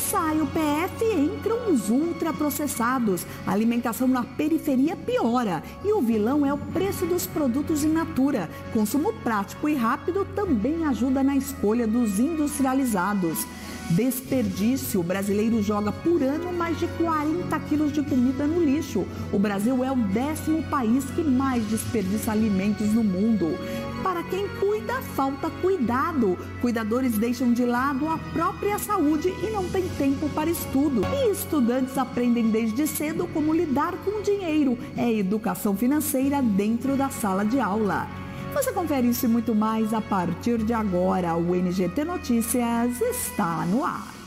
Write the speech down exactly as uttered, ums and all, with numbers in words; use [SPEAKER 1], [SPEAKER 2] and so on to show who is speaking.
[SPEAKER 1] Sai o P F e entram os ultraprocessados. A alimentação na periferia piora. E o vilão é o preço dos produtos in natura. Consumo prático e rápido também ajuda na escolha dos industrializados. Desperdício. O brasileiro joga por ano mais de quarenta quilos de comida no lixo. O Brasil é o décimo país que mais desperdiça alimentos no mundo. Para quem cuida, falta cuidado. Cuidadores deixam de lado a própria saúde e não tem tempo para estudo. E estudantes aprendem desde cedo como lidar com o dinheiro. É educação financeira dentro da sala de aula. Você confere isso e muito mais a partir de agora. O N G T Notícias está no ar.